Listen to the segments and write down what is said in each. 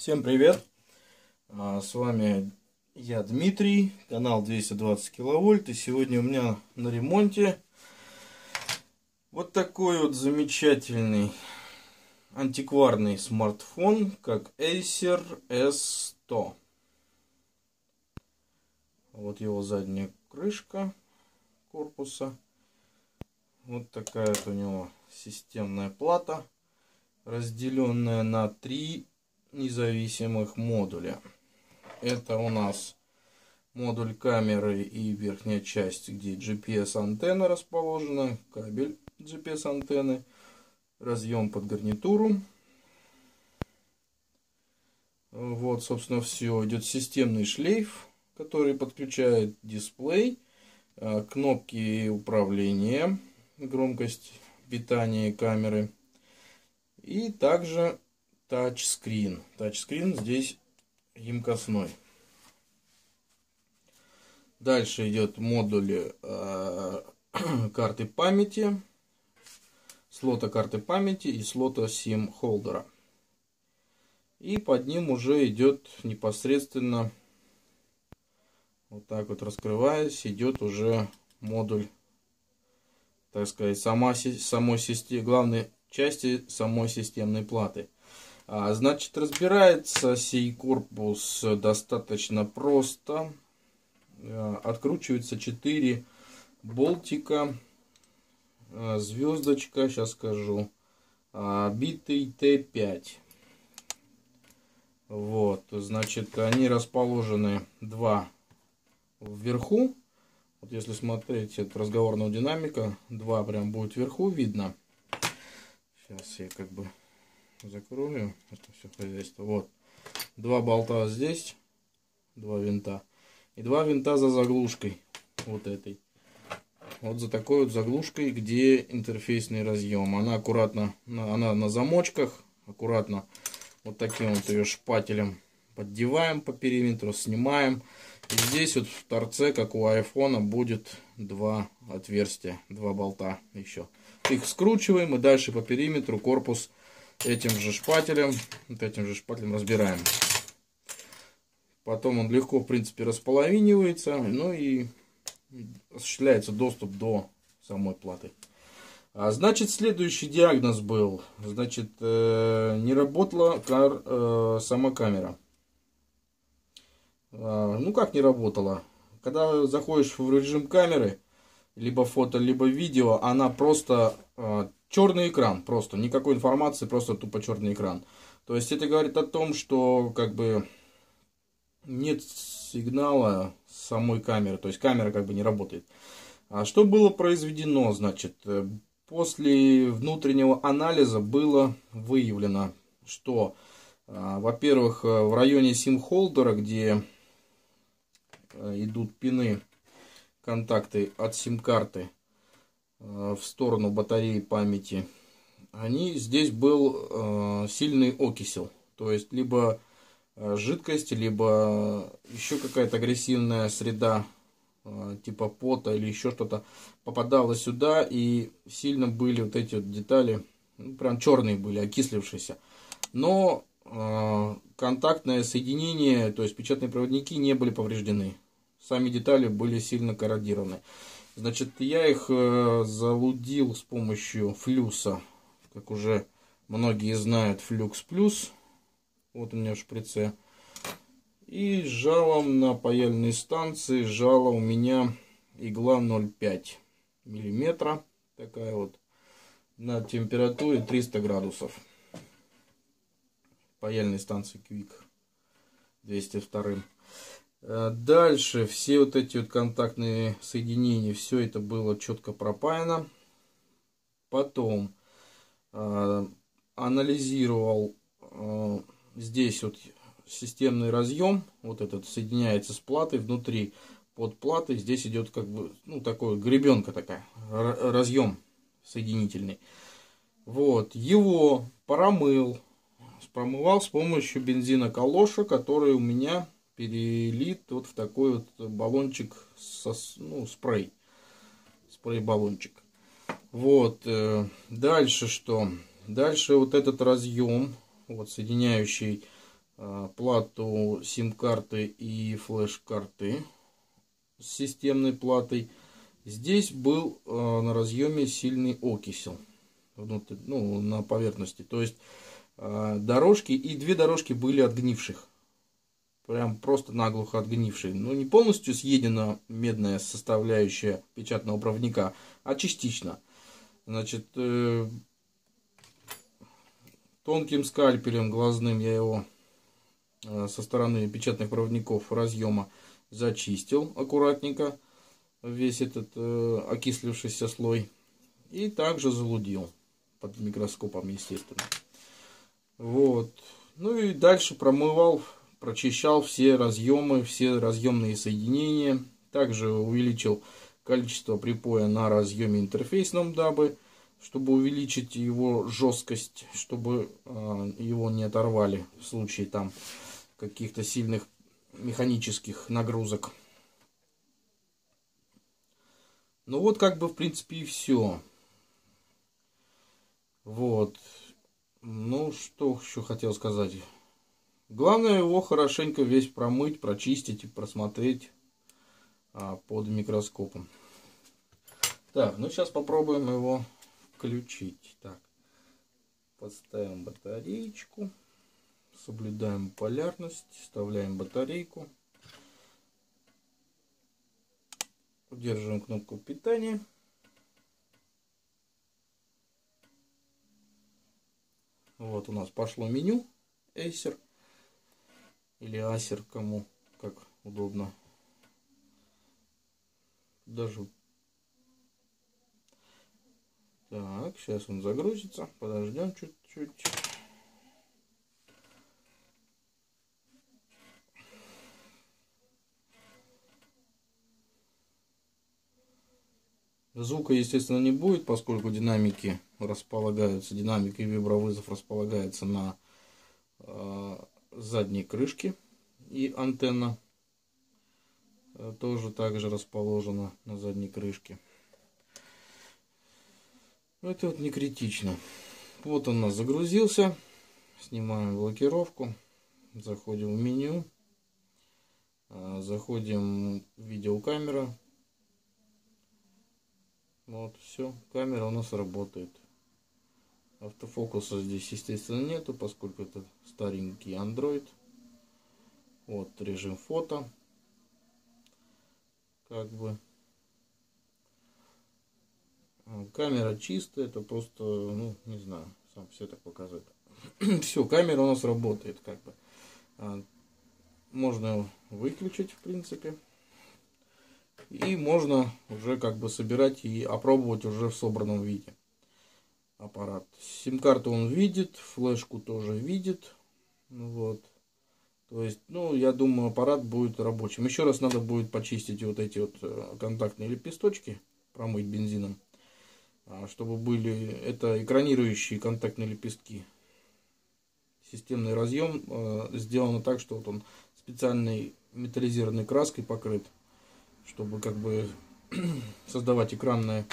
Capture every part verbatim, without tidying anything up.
Всем привет! С вами я, Дмитрий, канал двести двадцать киловольт. И сегодня у меня на ремонте вот такой вот замечательный антикварный смартфон, как Acer эс сто. Вот его задняя крышка корпуса. Вот такая вот у него системная плата, разделенная на три независимых модуля. Это у нас модуль камеры и верхняя часть, где джи пи эс антенна расположена, кабель джи пи эс антенны, разъем под гарнитуру. Вот, собственно, все. Идет системный шлейф, который подключает дисплей, кнопки управления, громкость, питание камеры и также тачскрин. Тачскрин здесь емкостной. Дальше идет модуль э, карты памяти, слота карты памяти и слота сим-холдера. И под ним уже идет непосредственно, вот так вот раскрываясь, идет уже модуль, так сказать, сама, самой системы, главной части самой системной платы. А, значит, разбирается сей корпус достаточно просто. Откручивается четыре болтика, звездочка, сейчас скажу, битый тэ пять. Вот, значит, они расположены два вверху. Вот если смотреть от разговорного динамика, два прям будет вверху видно. Сейчас я как бы закрою это все хозяйство. Вот, два болта здесь, два винта. И два винта за заглушкой, вот этой. Вот за такой вот заглушкой, где интерфейсный разъем. Она аккуратно, она на замочках, аккуратно вот таким вот ее шпателем поддеваем по периметру, снимаем. И здесь вот в торце, как у айфона, будет два отверстия, два болта еще. Их скручиваем и дальше по периметру корпус этим же шпателем, вот этим же шпателем разбираем. Потом он легко, в принципе, располовинивается, ну и осуществляется доступ до самой платы. А, значит, следующий диагноз был, значит, э, не работала кар, э, сама камера. А, ну как не работала? Когда заходишь в режим камеры, либо фото, либо видео, она просто э, черный экран, просто никакой информации, просто тупо черный экран. То есть это говорит о том, что как бы нет сигнала самой камеры, то есть камера как бы не работает. А что было произведено, значит, после внутреннего анализа было выявлено, что, во-первых, в районе сим-холдера, где идут пины, контакты от сим-карты в сторону батареи памяти, они, здесь был сильный окисел, то есть либо жидкость, либо еще какая-то агрессивная среда, типа пота или еще что-то, попадала сюда, и сильно были вот эти вот детали, ну, прям черные были, окислившиеся. Но э, контактное соединение, то есть печатные проводники, не были повреждены. Сами детали были сильно корродированы. Значит, я их э, залудил с помощью флюса, как уже многие знают, флюкс плюс. Вот у меня в шприце. И жалом на паяльной станции, жало у меня игла ноль целых пять миллиметра. Такая вот. На температуре триста градусов. Паяльной станции Quick двести два. Дальше все вот эти вот контактные соединения, все это было четко пропаяно. Потом э, анализировал э, здесь вот системный разъем, вот этот соединяется с платой, внутри под платой здесь идет как бы, ну, такой гребенка такая, разъем соединительный. Вот, его промыл, промывал с помощью бензина калоша, который у меня перелит вот в такой вот баллончик, со, ну, спрей, спрей-баллончик. Вот, дальше что? Дальше вот этот разъем, вот соединяющий плату сим-карты и флеш-карты с системной платой. Здесь был на разъеме сильный окисел внутри, ну, на поверхности. То есть дорожки, и две дорожки были отгнивших. Прям просто наглухо отгнившие. Ну, не полностью съедена медная составляющая печатного проводника, а частично. Значит, э, тонким скальпелем глазным я его э, со стороны печатных проводников разъема зачистил аккуратненько весь этот э, окислившийся слой. И также залудил под микроскопом, естественно. Вот. Ну и дальше промывал, прочищал все разъемы, все разъемные соединения. Также увеличил количество припоя на разъеме интерфейсном, дабы, чтобы увеличить его жесткость, чтобы э, его не оторвали в случае там каких-то сильных механических нагрузок. Ну вот как бы в принципе и все. Вот. Ну что еще хотел сказать. Главное его хорошенько весь промыть, прочистить и просмотреть а, под микроскопом. Так, ну сейчас попробуем его включить. Так, подставим батареечку, соблюдаем полярность, вставляем батарейку, удерживаем кнопку питания. Вот у нас пошло меню Acer или Acer, кому как удобно. Даже так, сейчас он загрузится, подождем чуть-чуть. Звука, естественно, не будет, поскольку динамики располагаются, динамик и вибровызов располагается на э, задней крышке, и антенна э, тоже также расположена на задней крышке. Это вот не критично. Вот он у нас загрузился. Снимаем блокировку, заходим в меню, э, заходим в видеокамера. Вот, все, камера у нас работает. Автофокуса здесь, естественно, нету, поскольку это старенький Android. Вот, режим фото. Как бы. Камера чистая, это просто, ну, не знаю, сам все так показывает. Все, камера у нас работает, как бы. Можно выключить, в принципе. И можно уже как бы собирать и опробовать уже в собранном виде аппарат. Сим-карту он видит, флешку тоже видит. Вот. То есть, ну, я думаю, аппарат будет рабочим. Еще раз надо будет почистить вот эти вот контактные лепесточки, промыть бензином, чтобы были, это экранирующие контактные лепестки. Системный разъем сделано так, что вот он специальной металлизированной краской покрыт, чтобы как бы создавать экранное,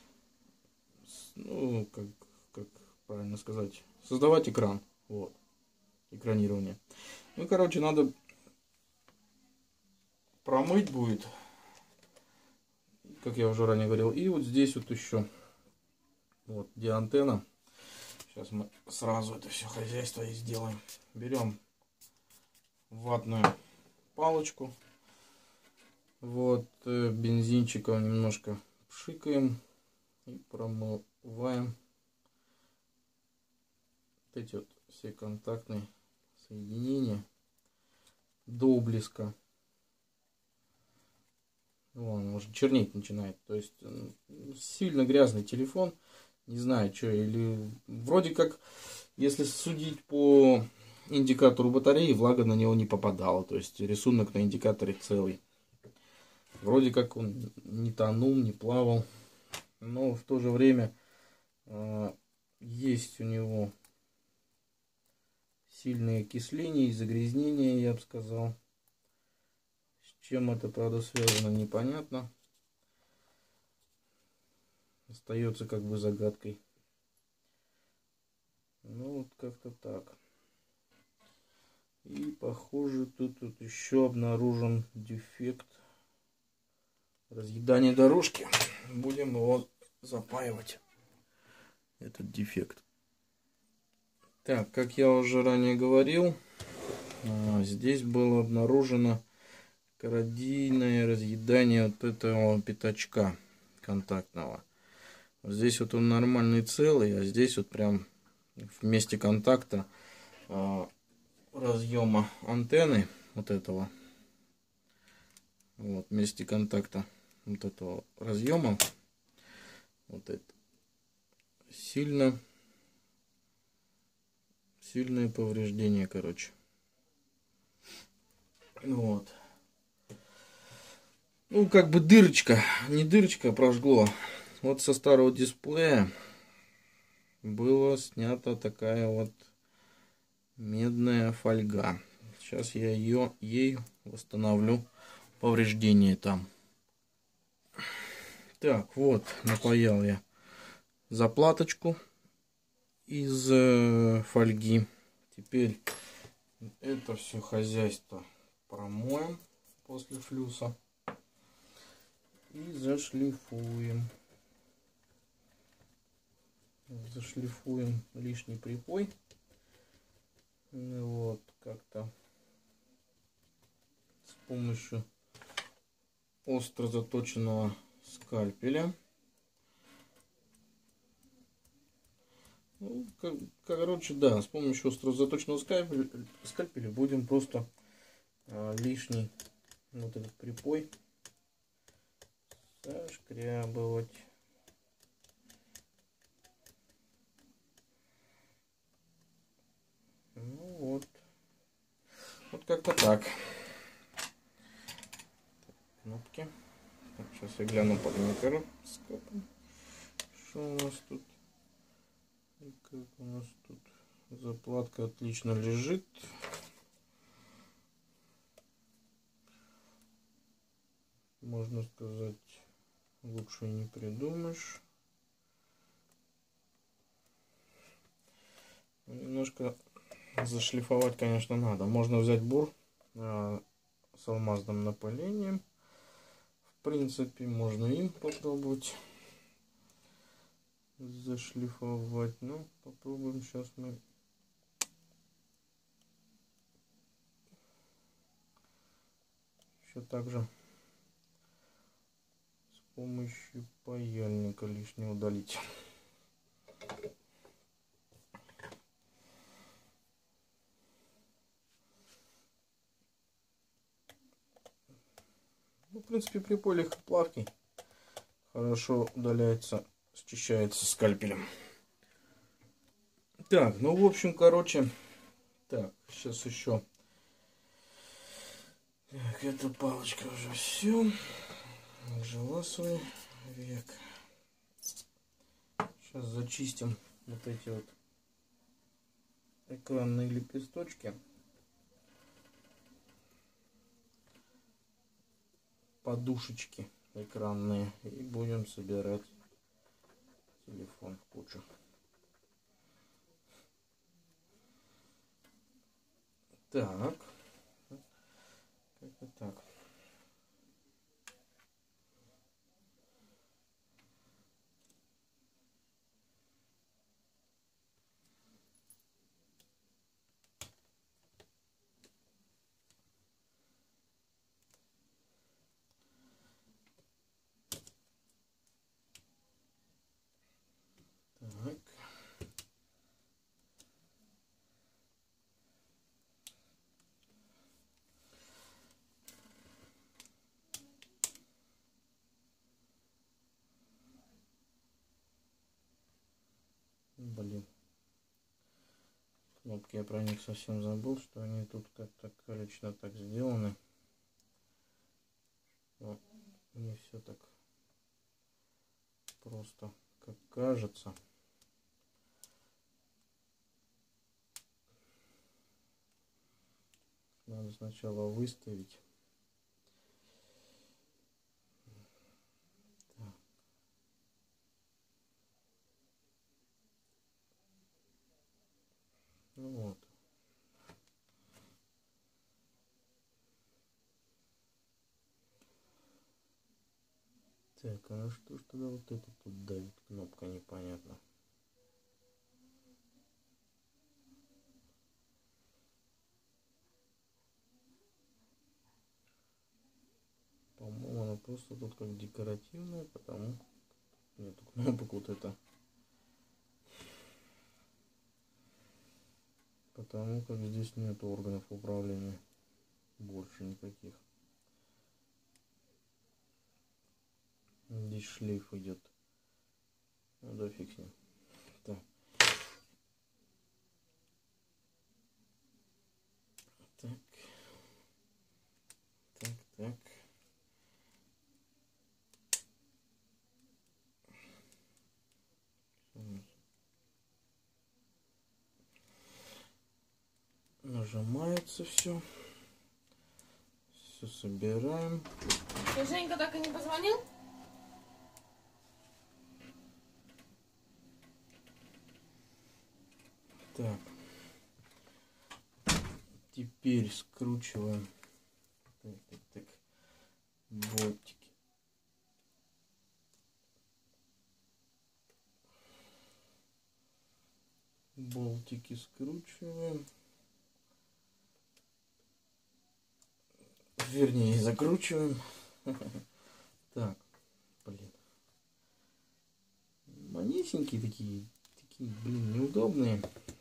ну, как, как правильно сказать, создавать экран, вот, экранирование. Ну, короче, надо промыть будет, как я уже ранее говорил, и вот здесь вот еще, вот, где антенна. Сейчас мы сразу это все хозяйство и сделаем. Берем ватную палочку. Вот, бензинчиком немножко пшикаем и промываем вот эти вот все контактные соединения до блеска. Вон, может чернеть начинает. То есть сильно грязный телефон. Не знаю, что. Или вроде как, если судить по индикатору батареи, влага на него не попадала. То есть рисунок на индикаторе целый. Вроде как он не тонул, не плавал, но в то же время э, есть у него сильные окисления и загрязнения, я бы сказал. С чем это, правда, связано, непонятно. Остается как бы загадкой. Ну вот как-то так. И И похоже, тут, тут еще обнаружен дефект разъедания дорожки. Будем его запаивать, этот дефект. Так, как я уже ранее говорил, здесь было обнаружено коррозийное разъедание вот этого пятачка контактного. Здесь вот он нормальный, целый, а здесь вот прям в месте контакта э, разъема антенны вот этого, вот в месте контакта вот этого разъема, вот это сильно сильное повреждение, короче. Вот. Ну, как бы дырочка, не дырочка, прожгло. Вот со старого дисплея была снята такая вот медная фольга. Сейчас я ее ей восстановлю повреждение там. Так, вот, напаял я заплаточку из э, фольги. Теперь это все хозяйство промоем после флюса и зашлифуем. Зашлифуем лишний припой. Вот, как-то с помощью остро заточенного скальпеля. Ну, как, короче, да, с помощью остро заточенного скальпеля, скальпеля будем просто а, лишний вот этот припой зашкрябывать. Ну вот. Вот как-то так. Кнопки. Так, сейчас я гляну под микроскопом, что у нас тут. И как у нас тут заплатка отлично лежит. Можно сказать, лучше не придумаешь. Немножко зашлифовать, конечно, надо. Можно взять бур э, с алмазным напылением. В принципе, можно им попробовать зашлифовать. Ну, попробуем сейчас мы еще также с помощью паяльника лишнее удалить. Ну, в принципе, припой легкоплавкий, хорошо удаляется, счищается скальпелем. Так, ну, в общем, короче, так, сейчас еще. Так, эта палочка уже все. Жила свой век. Сейчас зачистим вот эти вот экранные лепесточки. Подушечки экранные. И будем собирать телефон в кучу. Так. Как-то так. Так. Блин. Кнопки, я про них совсем забыл, что они тут как-то лично так сделаны. Но не все так просто, как кажется. Надо сначала выставить. Так. Ну вот. Так, а на что ж тогда вот это тут давит? Кнопка непонятна. По-моему, она просто тут как декоративная, потому нету кнопок вот это. Потому как здесь нет органов управления. Больше никаких. Здесь шлейф идет. Ну да фиг с ним. Так. Так. Так, так. Нажимается все. Все собираем. Ты, Женька, так и не позвонил? Так. Теперь скручиваем. Так, так, так. Болтики. Болтики скручиваем. Вернее, закручиваем. Так, блин. Манесенькие такие. Такие, блин, неудобные.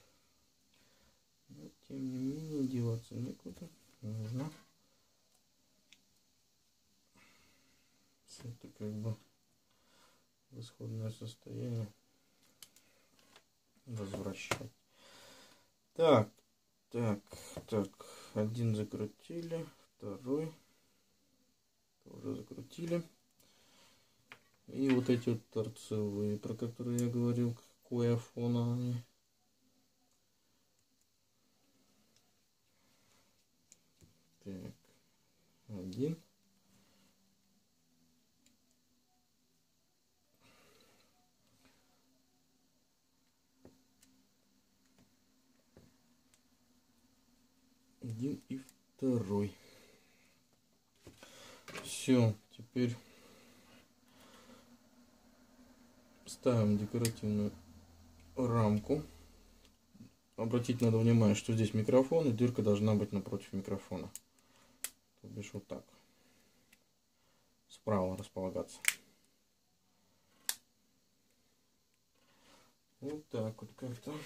Но, тем не менее, деваться некуда. Нужно. Это как бы в исходное состояние возвращать. Так, так, так. Один закрутили. Второй тоже закрутили. И вот эти вот торцевые, про которые я говорил, какой афон они. Так, один. Один и второй. Все, теперь ставим декоративную рамку. Обратить надо внимание, что здесь микрофон, и дырка должна быть напротив микрофона. То бишь вот так. Справа располагаться. Вот так вот как-то.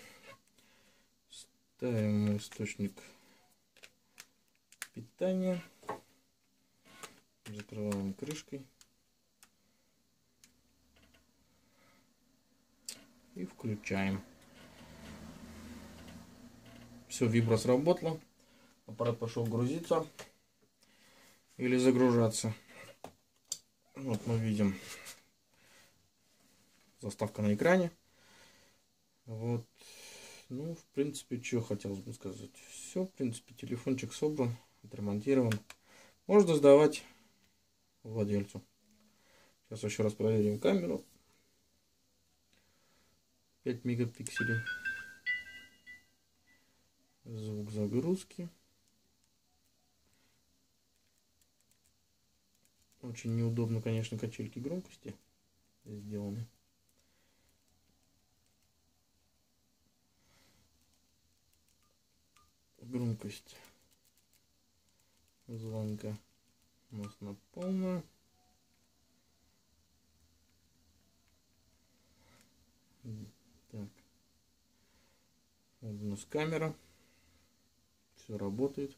Ставим источник питания. Закрываем крышкой. И включаем. Все, вибро сработало. Аппарат пошел грузиться или загружаться. Вот мы видим заставка на экране. Вот. Ну, в принципе, что хотелось бы сказать. Все, в принципе, телефончик собран, отремонтирован. Можно сдавать владельцу. Сейчас еще раз проверим камеру. пять мегапикселей. Звук загрузки. Очень неудобно, конечно, качельки громкости сделаны. Громкость звонка у нас на полную. Так. Вот у нас камера. Все работает.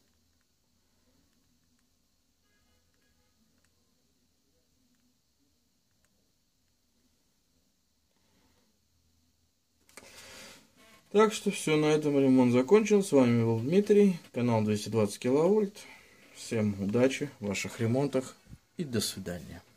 Так что все, на этом ремонт закончен. С вами был Дмитрий, канал двести двадцать киловольт. Всем удачи в ваших ремонтах и до свидания.